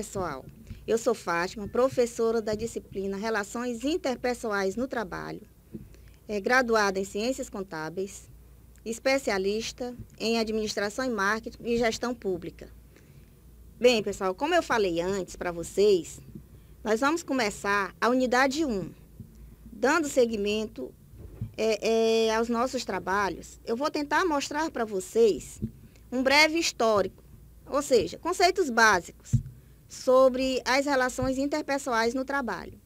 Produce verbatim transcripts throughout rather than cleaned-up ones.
pessoal. Eu sou Fátima, professora da disciplina Relações Interpessoais no Trabalho, é graduada em Ciências Contábeis, especialista em Administração e Marketing e Gestão Pública. Bem, pessoal, como eu falei antes para vocês, nós vamos começar a unidade um, dando seguimento é, é, aos nossos trabalhos. Eu vou tentar mostrar para vocês um breve histórico, ou seja, conceitos básicos sobre as relações interpessoais no trabalho.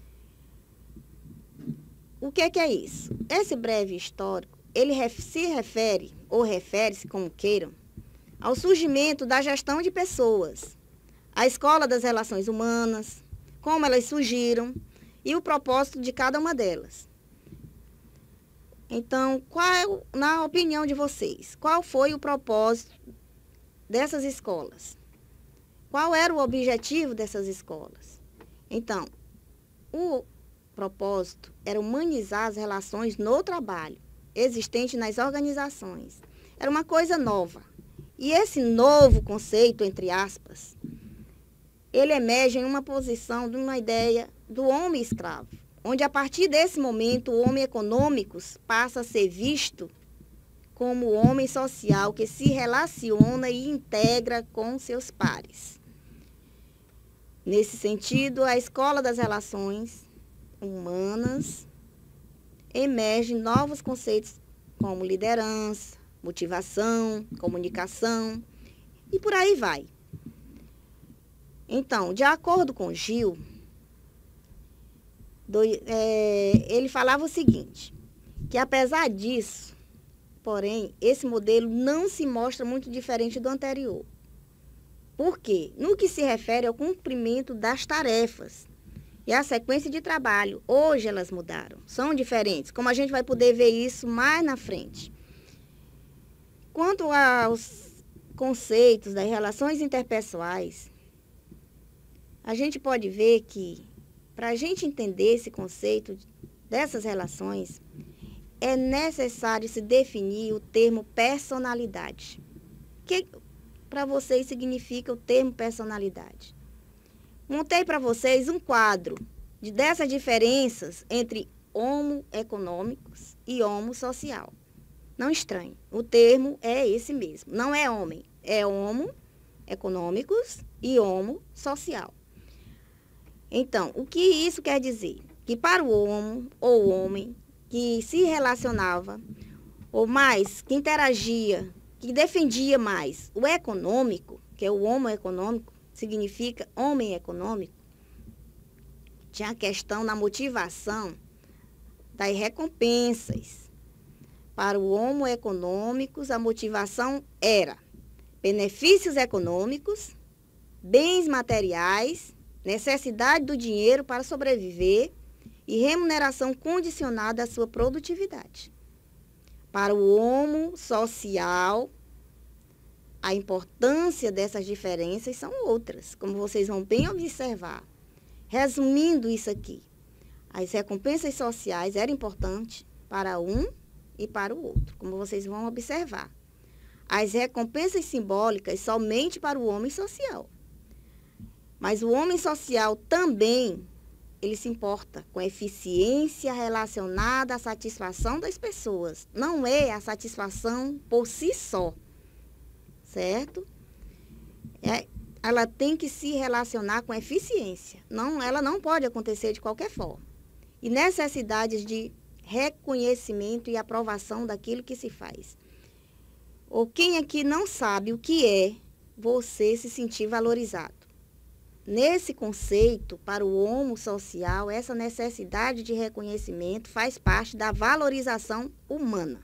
O que, que é isso? Esse breve histórico, ele se refere, ou refere-se como queiram, ao surgimento da gestão de pessoas, a escola das relações humanas, como elas surgiram e o propósito de cada uma delas. Então, qual, na opinião de vocês, qual foi o propósito dessas escolas? Qual era o objetivo dessas escolas? Então, o propósito era humanizar as relações no trabalho, existente nas organizações. Era uma coisa nova. E esse novo conceito, entre aspas, ele emerge em uma posição de uma ideia do homem escravo, onde a partir desse momento o homem econômico passa a ser visto como o homem social que se relaciona e integra com seus pares. Nesse sentido, a escola das relações humanas emerge novos conceitos como liderança, motivação, comunicação e por aí vai. Então, de acordo com Gil, do, é, ele falava o seguinte, que apesar disso, porém, esse modelo não se mostra muito diferente do anterior. Por quê? No que se refere ao cumprimento das tarefas e a sequência de trabalho, hoje elas mudaram, são diferentes, como a gente vai poder ver isso mais na frente. Quanto aos conceitos das relações interpessoais, a gente pode ver que, para a gente entender esse conceito dessas relações, é necessário se definir o termo personalidade. O que para vocês significa o termo personalidade? Montei para vocês um quadro de dessas diferenças entre homo econômicos e homo social. Não estranhe, o termo é esse mesmo. Não é homem, é homo econômicos e homo social. Então, o que isso quer dizer? Que para o homo ou homem que se relacionava, ou mais, que interagia, que defendia mais o econômico, que é o homo econômico, significa homem econômico, tinha a questão da motivação das recompensas. Para o homo econômicos, a motivação era benefícios econômicos, bens materiais, necessidade do dinheiro para sobreviver e remuneração condicionada à sua produtividade. Para o homo social, a importância dessas diferenças são outras, como vocês vão bem observar. Resumindo isso aqui, as recompensas sociais eram importantes para um e para o outro, como vocês vão observar. As recompensas simbólicas somente para o homem social. Mas o homem social também, ele se importa com a eficiência relacionada à satisfação das pessoas. Não é a satisfação por si só, certo? É, ela tem que se relacionar com a eficiência. Não, ela não pode acontecer de qualquer forma. E necessidades de reconhecimento e aprovação daquilo que se faz. Ou quem aqui não sabe o que é você se sentir valorizado? Nesse conceito, para o homo social, essa necessidade de reconhecimento faz parte da valorização humana.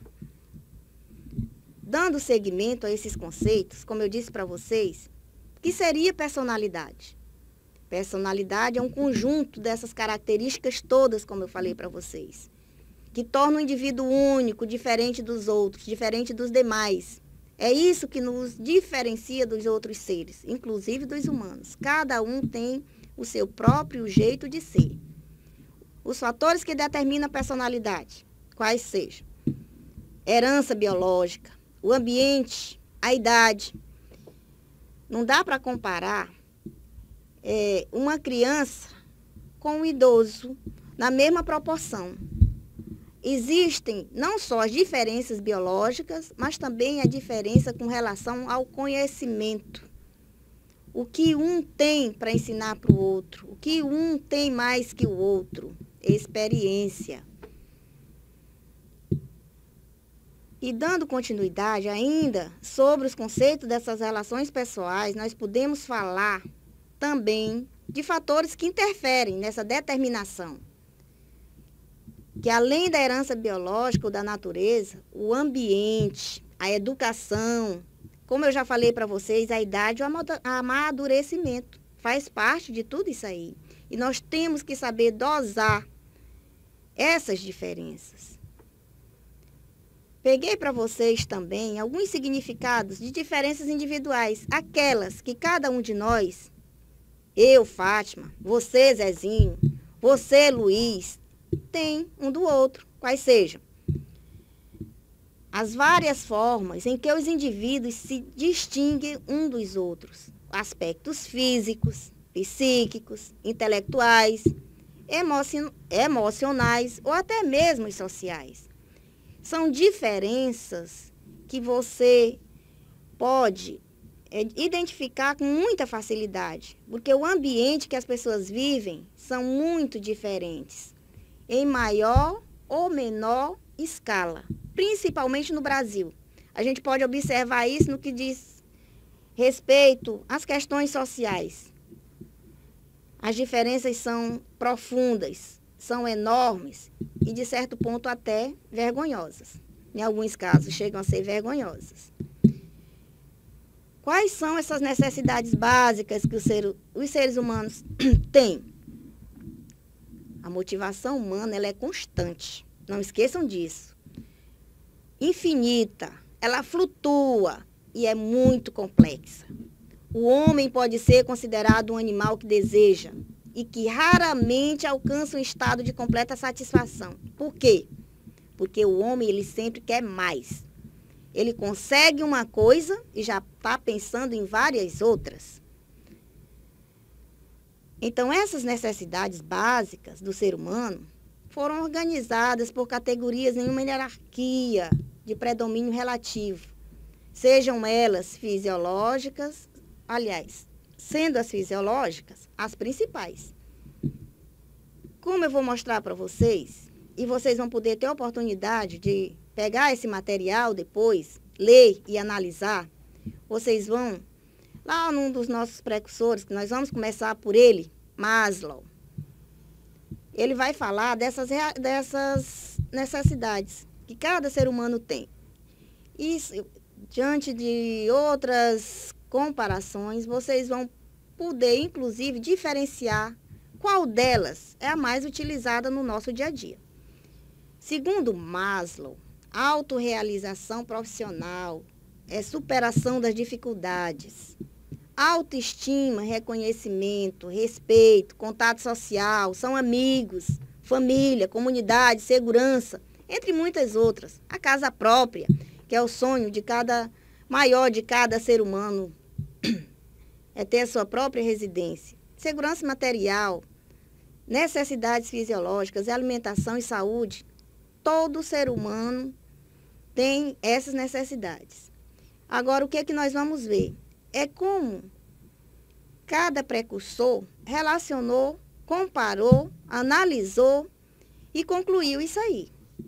Dando seguimento a esses conceitos, como eu disse para vocês, o que seria personalidade? Personalidade é um conjunto dessas características todas, como eu falei para vocês, que torna o indivíduo único, diferente dos outros, diferente dos demais. É isso que nos diferencia dos outros seres, inclusive dos humanos. Cada um tem o seu próprio jeito de ser. Os fatores que determinam a personalidade, quais sejam? Herança biológica, o ambiente, a idade. Não dá para comparar é, uma criança com um idoso na mesma proporção. Existem não só as diferenças biológicas, mas também a diferença com relação ao conhecimento. O que um tem para ensinar para o outro, o que um tem mais que o outro, experiência. E dando continuidade ainda sobre os conceitos dessas relações pessoais, nós podemos falar também de fatores que interferem nessa determinação. Que além da herança biológica ou da natureza, o ambiente, a educação, como eu já falei para vocês, a idade e o amadurecimento faz parte de tudo isso aí. E nós temos que saber dosar essas diferenças. Peguei para vocês também alguns significados de diferenças individuais, aquelas que cada um de nós, eu, Fátima, você, Zezinho, você, Luiz, tem um do outro, quais sejam as várias formas em que os indivíduos se distinguem um dos outros, aspectos físicos, psíquicos, intelectuais, emocionais ou até mesmo sociais. São diferenças que você pode identificar com muita facilidade, porque o ambiente que as pessoas vivem são muito diferentes, em maior ou menor escala, principalmente no Brasil. A gente pode observar isso no que diz respeito às questões sociais. As diferenças são profundas, são enormes e, de certo ponto, até vergonhosas. Em alguns casos, chegam a ser vergonhosas. Quais são essas necessidades básicas que o ser, os seres humanos têm? A motivação humana ela é constante, não esqueçam disso. Infinita, ela flutua e é muito complexa. O homem pode ser considerado um animal que deseja e que raramente alcança um estado de completa satisfação. Por quê? Porque o homem ele sempre quer mais. Ele consegue uma coisa e já está pensando em várias outras. Então, essas necessidades básicas do ser humano foram organizadas por categorias em uma hierarquia de predomínio relativo. Sejam elas fisiológicas, aliás, sendo as fisiológicas as principais. Como eu vou mostrar para vocês, e vocês vão poder ter a oportunidade de pegar esse material depois, ler e analisar, vocês vão lá num dos nossos precursores, que nós vamos começar por ele, Maslow. Ele vai falar dessas, dessas necessidades que cada ser humano tem. E diante de outras comparações, vocês vão poder, inclusive, diferenciar qual delas é a mais utilizada no nosso dia a dia. Segundo Maslow, autorrealização profissional é superação das dificuldades. Autoestima, reconhecimento, respeito, contato social, são amigos, família, comunidade, segurança, entre muitas outras. A casa própria, que é o sonho de cada, maior de cada ser humano, é ter a sua própria residência. Segurança material, necessidades fisiológicas, alimentação e saúde, todo ser humano tem essas necessidades. Agora, o que é que nós vamos ver? É como cada precursor relacionou, comparou, analisou e concluiu isso aí.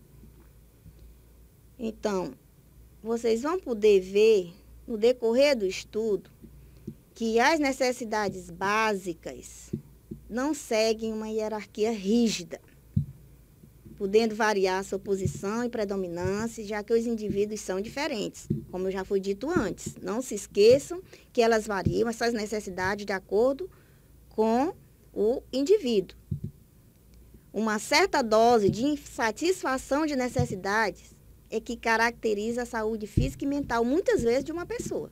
Então, vocês vão poder ver, no decorrer do estudo, que as necessidades básicas não seguem uma hierarquia rígida, podendo variar sua posição e predominância, já que os indivíduos são diferentes, como eu já foi dito antes. Não se esqueçam que elas variam, essas necessidades, de acordo com o indivíduo. Uma certa dose de insatisfação de necessidades é que caracteriza a saúde física e mental, muitas vezes, de uma pessoa,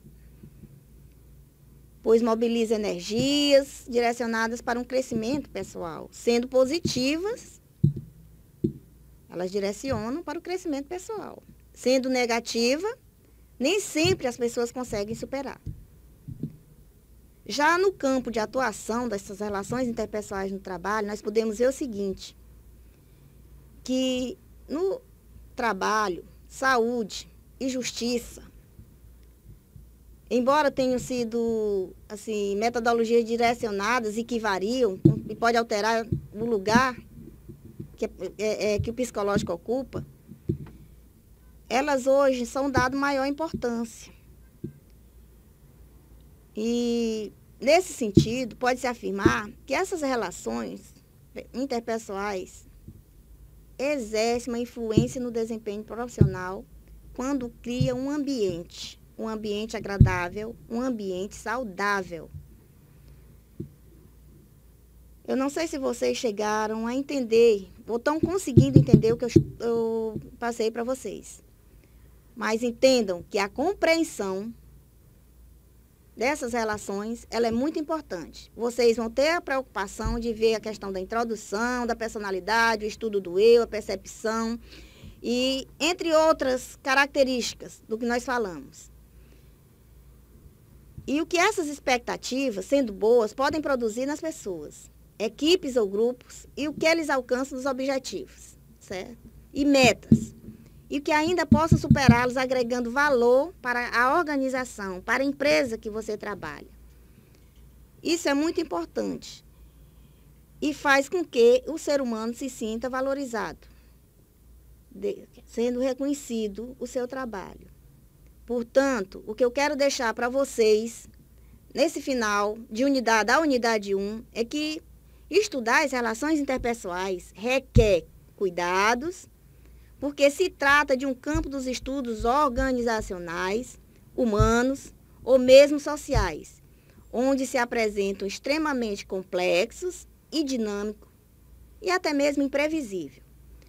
pois mobiliza energias direcionadas para um crescimento pessoal, sendo positivas. Elas direcionam para o crescimento pessoal. Sendo negativa, nem sempre as pessoas conseguem superar. Já no campo de atuação dessas relações interpessoais no trabalho, nós podemos ver o seguinte, que no trabalho, saúde e justiça, embora tenham sido assim, metodologias direcionadas e que variam, e pode alterar o lugar que, é, é, que o psicológico ocupa, elas hoje são dado maior importância. E, nesse sentido, pode-se afirmar que essas relações interpessoais exercem uma influência no desempenho profissional quando cria um ambiente, um ambiente agradável, um ambiente saudável. Eu não sei se vocês chegaram a entender, ou estão conseguindo entender o que eu, eu passei para vocês. Mas entendam que a compreensão dessas relações, ela é muito importante. Vocês vão ter a preocupação de ver a questão da introdução, da personalidade, o estudo do eu, a percepção, e entre outras características do que nós falamos. E o que essas expectativas, sendo boas, podem produzir nas pessoas, equipes ou grupos, e o que eles alcançam dos objetivos, certo? E metas. E que ainda possa superá-los agregando valor para a organização, para a empresa que você trabalha. Isso é muito importante e faz com que o ser humano se sinta valorizado, de, sendo reconhecido o seu trabalho. Portanto, o que eu quero deixar para vocês, nesse final de unidade, da unidade um, é que estudar as relações interpessoais requer cuidados, porque se trata de um campo dos estudos organizacionais, humanos ou mesmo sociais, onde se apresentam extremamente complexos e dinâmicos e até mesmo imprevisível.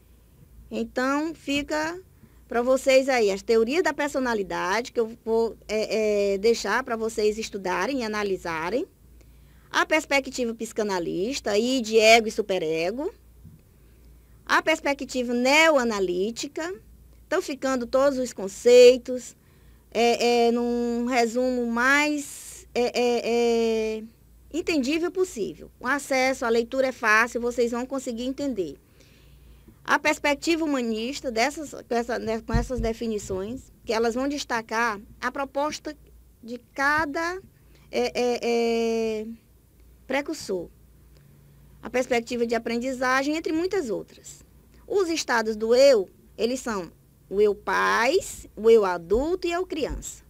Então, fica para vocês aí as teorias da personalidade, que eu vou é, é, deixar para vocês estudarem e analisarem, a perspectiva psicanalista e de ego e superego, a perspectiva neoanalítica, estão ficando todos os conceitos, é, é, num resumo mais é, é, é, entendível possível. O acesso, a leitura é fácil, vocês vão conseguir entender. A perspectiva humanista, dessas, com, essa, com essas definições, que elas vão destacar a proposta de cada é, é, é, precursor. A perspectiva de aprendizagem, entre muitas outras. Os estados do eu, eles são o eu pais, o eu adulto e o eu criança.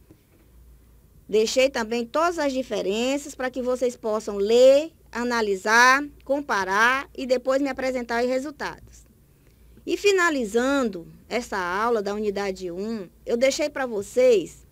Deixei também todas as diferenças para que vocês possam ler, analisar, comparar e depois me apresentar os resultados. E finalizando essa aula da unidade um, eu deixei para vocês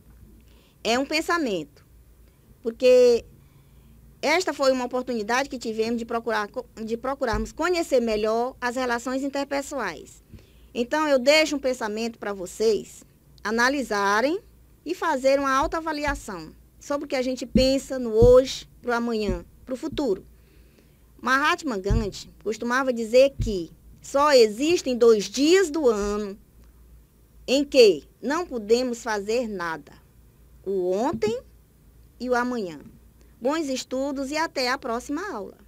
é um pensamento, porque esta foi uma oportunidade que tivemos de, procurar, de procurarmos conhecer melhor as relações interpessoais. Então, eu deixo um pensamento para vocês analisarem e fazer uma autoavaliação sobre o que a gente pensa no hoje, para o amanhã, para o futuro. Mahatma Gandhi costumava dizer que só existem dois dias do ano em que não podemos fazer nada: o ontem e o amanhã. Bons estudos e até a próxima aula.